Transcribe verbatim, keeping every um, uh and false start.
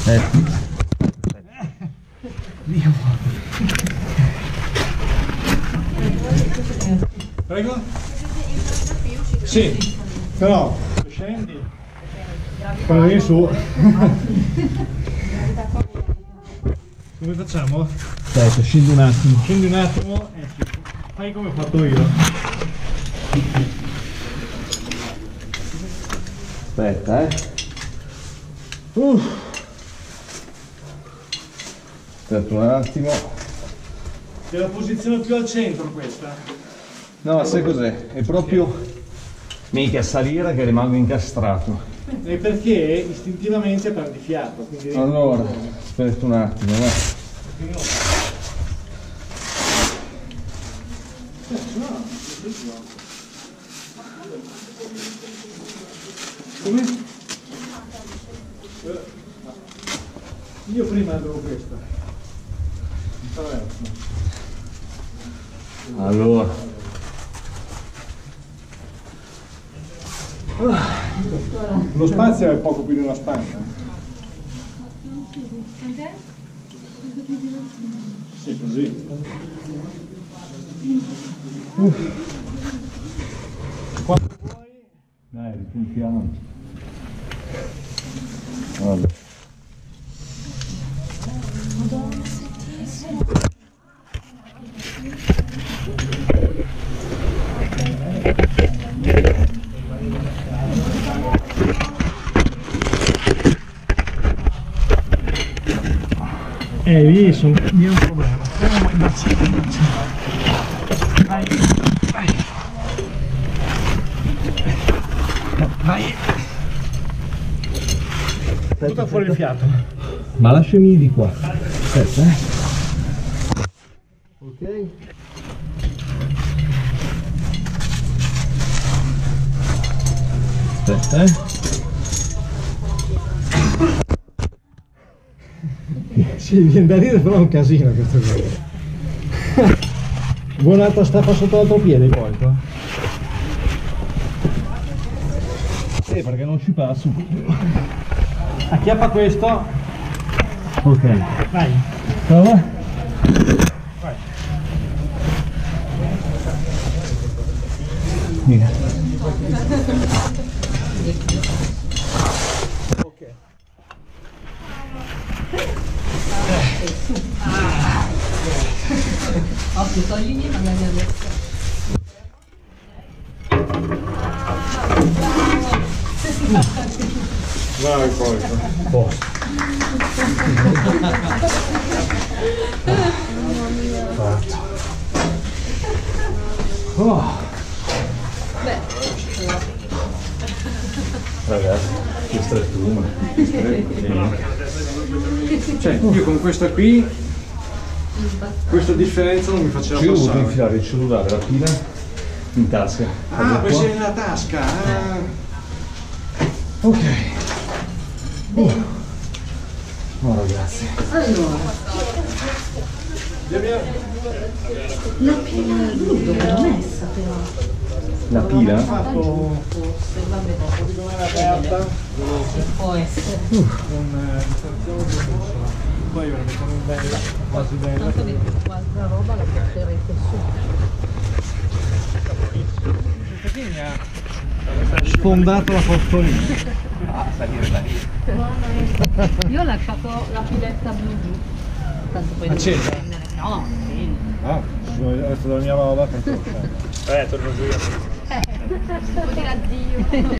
Eh. Dio. Prego? Sì, però scendi. Quando vieni su. Come facciamo? Aspetta, scendi un attimo. Scendi un attimo e fai come ho fatto io. Aspetta, eh. Uh. Aspetta un attimo. È la posizione più al centro questa. No, sai cos'è? È proprio mica salire che rimango incastrato. E perché istintivamente perdi fiato. Quindi Allora, aspetta un attimo, va. Come? Io prima avevo questa. Allora. Lo spazio è poco più di una stanza. Sì, così. Uh. Quando vuoi. Dai, ripuntiamo. Vabbè. Eh, lì sono lì è un problema. Vai, vai. Vai. Butta fuori il fiato. Ma lasciami di qua. Aspetta, eh. Ok. Aspetta, eh. Sì, viene da ridere, però è un casino questo cosa. Buon'altra staffa sotto l'altro piede poi qua. Sì, perché non ci passo. Acchiappa questo. Ok. Vai. Prova. Vai. Via. Ok. Occhio, togli magari adesso. Vai poi. Posto. Fatto. Oh. Beh. Ragazzi, che strettuma. Cioè, io con questa qui, questa differenza non mi faceva Io ho dovuto passare. infilare il cellulare, la pila in tasca. Ah, Guarda poi qua. sei nella tasca. Ah. Ok. Uh. Oh ragazzi. Allora, la pila dove l'ho messa però? La pila? Fatto Forse, vabbè, come era aperta, può essere. con poi ve la mettiamo in bella, quasi bella. Tanto vedo che qualche roba la porterete su. Mi ha sfondato la portolina. Ah, salire da lì. Io ho lasciato la piletta blu giù. Tanto poi devo Accesa? prendere. No, sì. Ah, adesso la mia roba per te. Eh, torno giù io. Un po' di razzio.